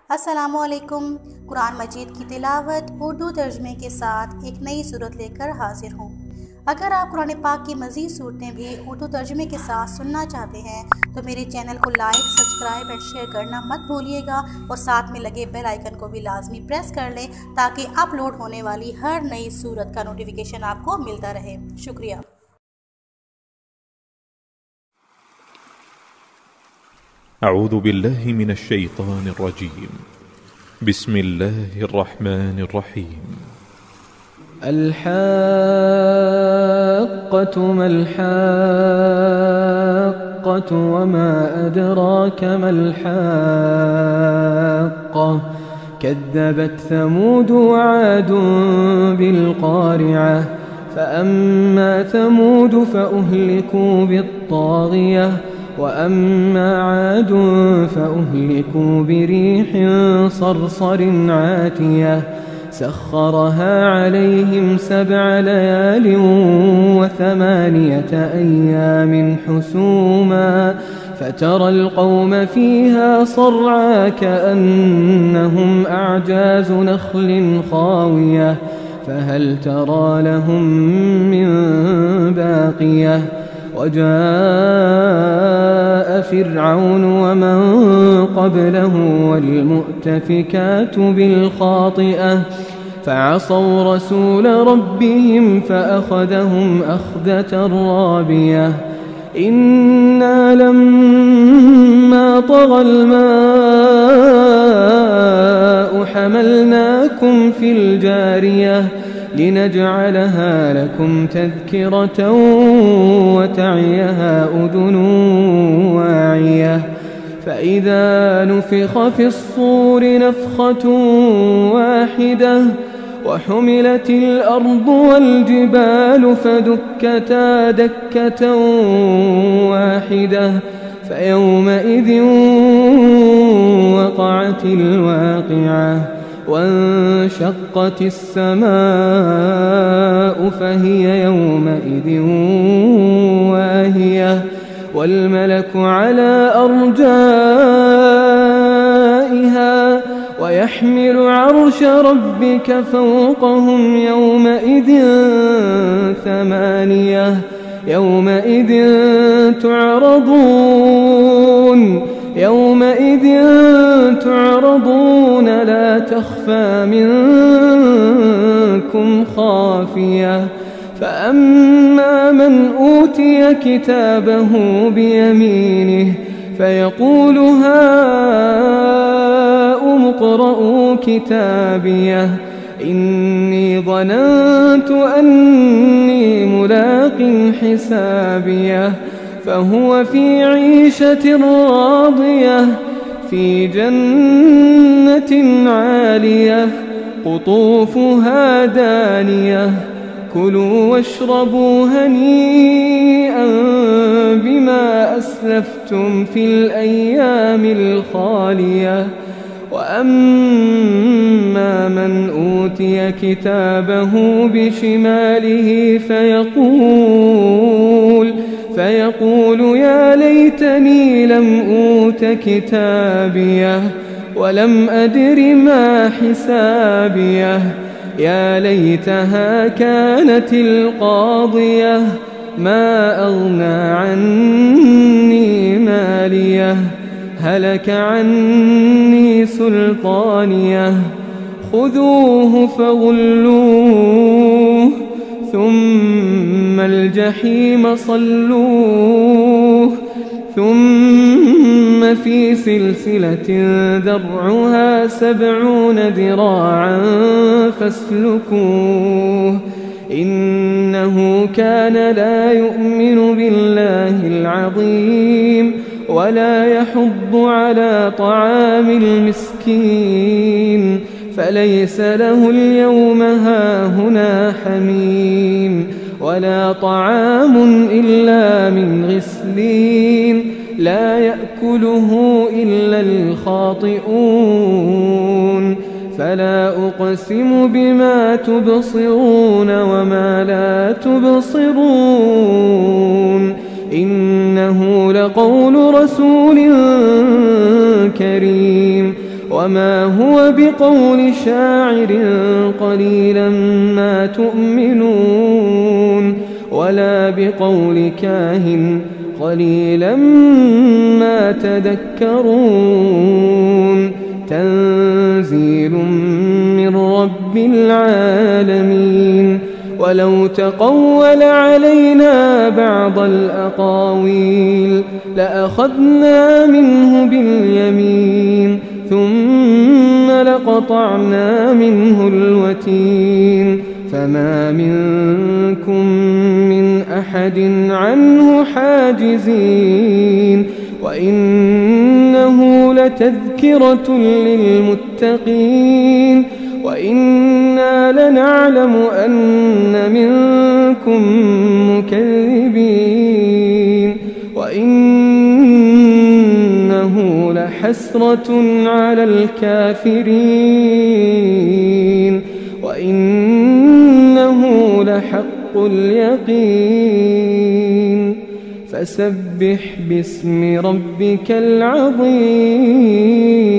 अस्सलामुअलैकुम। कुरान मजीद की तिलावत उर्दू तर्जमे के साथ एक नई सूरत लेकर हाजिर हूँ। अगर आप कुरान पाक की मज़ीद सूरतें भी उर्दू तर्जमे के साथ सुनना चाहते हैं तो मेरे चैनल को लाइक, सब्सक्राइब एंड शेयर करना मत भूलिएगा और साथ में लगे बेल आइकन को भी लाजमी प्रेस कर लें ताकि अपलोड होने वाली हर नई सूरत का नोटिफिकेशन आपको मिलता रहे। शुक्रिया। أعوذ بالله من الشيطان الرجيم. بسم الله الرحمن الرحيم. الحاقة ما الحاقة وما أدراك ما الحاقة كذبت ثمود وعاد بالقارعة فأما ثمود فأهلكوا بالطاغية وأما عاد فأهلكوا بريح صرصر عاتية سخرها عليهم 7 ليال و8 أيام حسوما فترى القوم فيها صرعى كأنهم أعجاز نخل خاوية فهل ترى لهم من باقية وجاء فرعون ومن قبله والمؤتفكات بالخاطئة فعصوا رسول ربهم فأخذهم أخذة رابية إنا لما طغى الماء حملناكم في الجارية لنجعلها لكم تذكرة وتعيها أذن واعية فإذا نفخ في الصور نفخة واحدة وحملت الأرض والجبال فدكتا دكة واحدة فيومئذ وقعت الواقعة وانشقت السماء فهي يومئذ واهية والملك على أرجائها ويحمل عرش ربك فوقهم يومئذ 8 يومئذ تعرضون لا تخفى منكم خافية فأما من أوتي كتابه بيمينه فيقول هاؤم اقرءوا كتابيه إني ظننت أني ملاق حسابيه فهو في عيشة راضية في جنة عالية قطوفها دانية كلوا واشربوا هنيئا بما أسلفتم في الأيام الخالية وأما من أوتي كتابه بشماله فيقول يا ليتني لم أوت كتابيه ولم أدر ما حسابيه يا ليتها كانت القاضية ما أغنى عني ماليه هلك عني سلطانيه خذوه فغلوه ثم الجحيم صلوه ثم في سلسلة ذرعها 70 ذراعا فاسلكوه إنه كان لا يؤمن بالله العظيم ولا يحض على طعام المسكين فليس له اليوم هاهنا حميم ولا طعام إلا من غسلين لا يأكله إلا الخاطئون فلا أقسم بما تبصرون وما لا تبصرون إنه لقول رسول كريم وما هو بقول شاعر قليلا ما تؤمنون ولا بقول كاهن قليلا ما تذكرون تنزيل من رب العالمين ولو تقول علينا بعض الأقاويل لأخذنا منه باليمين ثم لقطعنا منه الوتين فما منكم من أحد عنه حاجزين وإنه لتذكرة للمتقين وإنا لنعلم أن منكم مكذبين وإنه لحسرة على الكافرين وإنه لحق اليقين فسبح باسم ربك العظيم